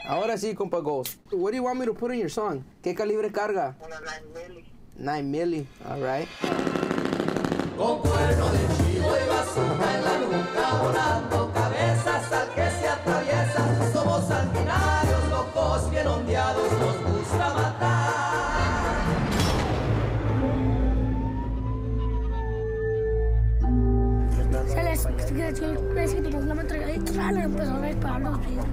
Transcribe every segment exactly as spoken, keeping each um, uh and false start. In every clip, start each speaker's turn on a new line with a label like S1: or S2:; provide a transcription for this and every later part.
S1: Ahora sí, compa Ghost. What do you want me to put in your song? ¿Qué calibre carga?
S2: Una nine milli.
S1: nine milli, all right.
S3: Con cuerno de chivo y bazooka en la nuca, volando cabezas al que se atraviesa. Somos sanguinarios, locos, bien ondeados, nos gusta matar.
S4: Se les parece que tenemos una metralladora y empezó a disparar los vidrios.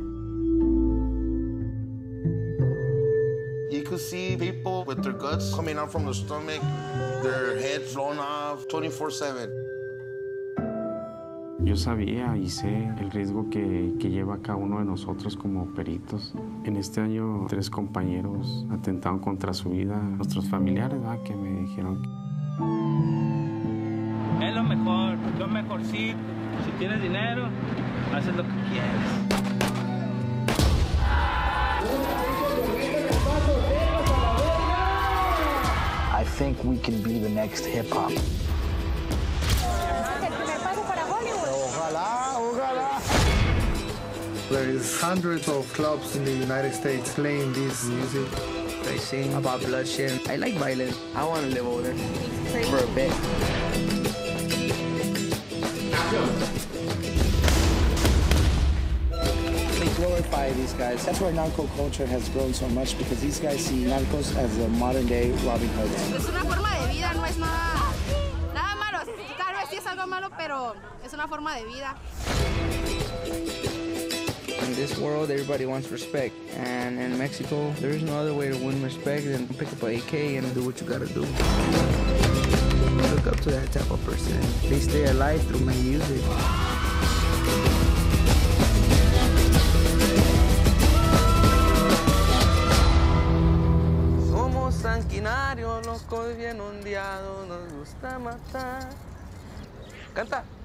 S5: You could see people with their guts coming out from the stomach, their heads blown off twenty-four seven.
S6: Yo sabía y sé el riesgo que, que lleva cada uno de nosotros como peritos. En este año, tres compañeros atentaron contra su vida. Nuestros familiares, ¿verdad?, que me dijeron que...
S7: Es lo mejor, lo mejorcito. Si tienes dinero, haces lo que quieres.
S8: I think we can be the next hip-hop.
S9: Ojalá, ojalá. There is hundreds of clubs in the United States playing this music.
S1: They sing about bloodshed. I like violence. I want to live over there for a bit.
S8: They glorify these guys. That's why narco culture has grown so much, because these guys see narcos as the modern-day Robin Hoods.
S10: Es una forma de vida, no es nada, nada malo. Tal vez sí es algo malo, pero es una forma de vida.
S1: In this world, everybody wants respect. And in Mexico, there is no other way to win respect than pick up an A K and do what you gotta do. I look up to that type of person. They stay alive through my music. Somos sanguinarios, locos bien ondeados, nos gusta matar. Canta.